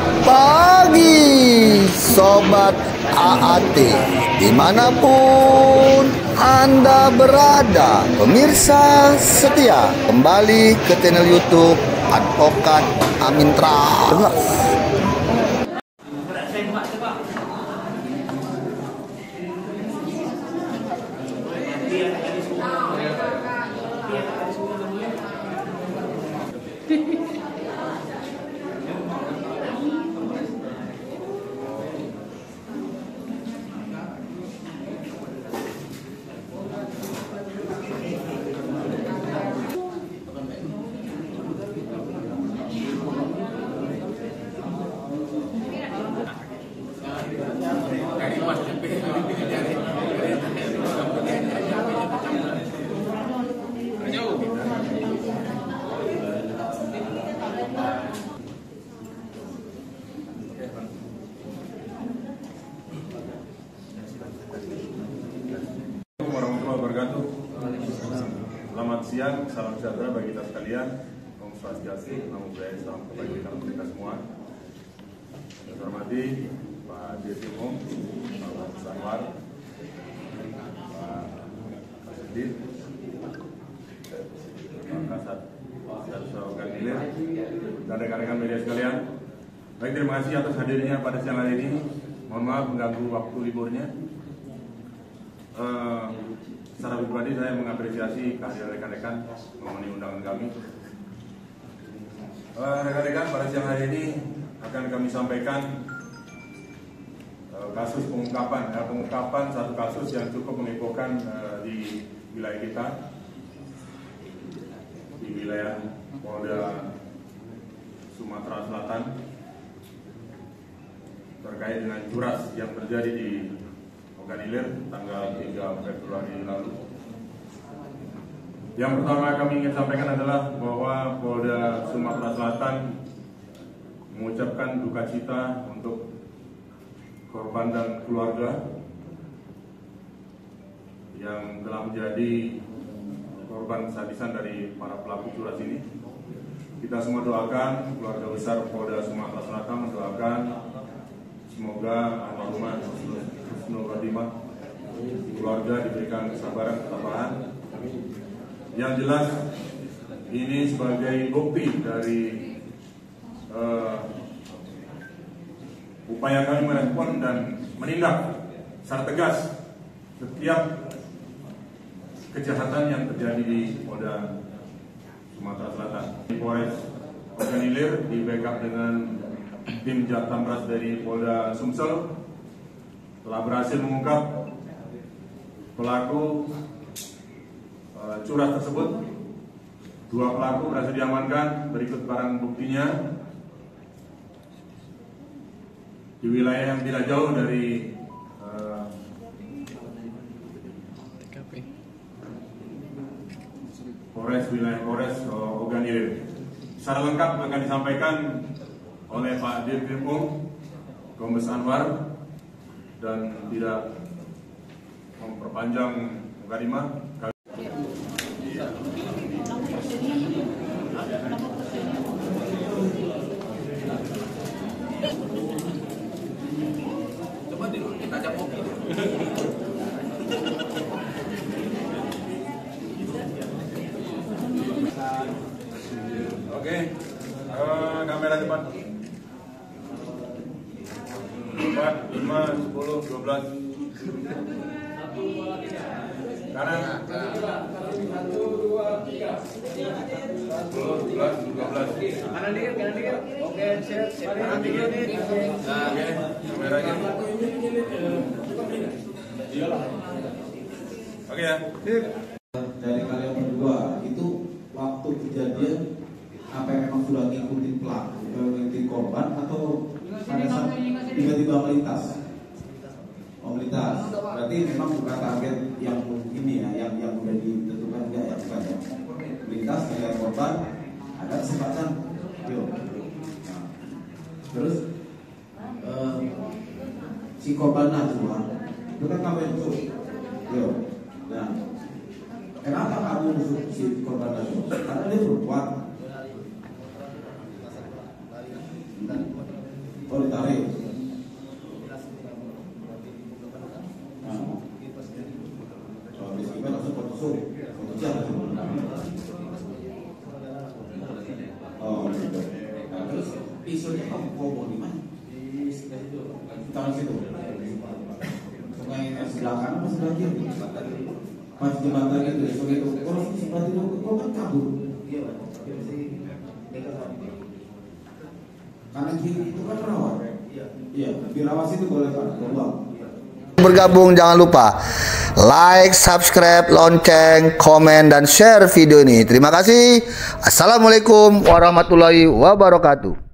Selamat pagi Sobat AAT, dimanapun Anda berada. Pemirsa setia, kembali ke channel YouTube Advokat Amin Trans. Selamat siang, salam sejahtera bagi kita sekalian. Om Swastiastu, Namo Buddhaya, salam kebajikan untuk kita semua. Yang saya hormati Pak Dirjen Umum, Pak Sanwar, Pak Sedit, Pak Kasat Organilir, dan rekan-rekan media sekalian. Baik, terima kasih atas hadirnya pada siang hari ini. Mohon maaf mengganggu waktu liburnya. Secara pribadi saya mengapresiasi kehadiran rekan-rekan memenuhi undangan kami. Rekan-rekan, pada siang hari ini akan kami sampaikan kasus pengungkapan satu kasus yang cukup menghebohkan di wilayah kita, di wilayah Polda Sumatera Selatan, terkait dengan curas yang terjadi di Organilir tanggal 3 Februari lalu. Yang pertama kami ingin sampaikan adalah bahwa Polda Sumatera Selatan mengucapkan duka cita untuk korban dan keluarga yang telah menjadi korban sadisan dari para pelaku curas ini. Kita semua doakan, keluarga besar Polda Sumatera Selatan mendoakan semoga almarhumah Husnul Khotimah, keluarga diberikan kesabaran, ketabahan. Yang jelas ini sebagai bukti dari upaya kami merespon dan menindak secara tegas setiap kejahatan yang terjadi di Polda Sumatera Selatan. Di Polres Organilir di backup dengan tim Jatambras dari Polda Sumsel telah berhasil mengungkap pelaku curas tersebut. 2 pelaku berhasil diamankan. Berikut barang buktinya di wilayah yang tidak jauh dari Polres Organilir. Secara lengkap akan disampaikan oleh Pak Dirjen Umum Kombes Anwar, dan tidak memperpanjang mukadimah. Coba dulu kita ajak kopi. Oke, kamera depan. 4, 5, 10, 12. Kanan. 1, 2, 3. 10, 11, 12. Kanan dikit. Oke, siap. Kanan dikit. Oke, kameranya. Oke ya. Dari kalian berdua itu waktu kejadian apa yang memang sudah ngikutin pelaku, ngikutin korban, atau pada saat tiba-tiba melintas? Melintas. Berarti memang bukan target yang ini ya, yang sudah ditentukan, enggak ya, bukan ya. Melintas dengan korban, ada kesempatan, yuk. Nah, terus si korban Najwa itu kan kamu yang busuk, yuk. Nah, kenapa kamu busuk si korban Najwa? Karena dia perempuan. langsung untuk siapa tuh? Oh gitu. Nah, terus isunya kamu kobong di mana? Di taman situ. Sungai sebelah kanan atau sebelah kiri? Pas jembatan itu, sungai itu. Kalau sebelah itu, kau kan kabur. Karena kiri itu kan rawan. Iya, di rawas itu boleh Pak, keluar. Bergabung jangan lupa like, subscribe, lonceng, komen, dan share video ini. Terima kasih. Assalamualaikum warahmatullahi wabarakatuh.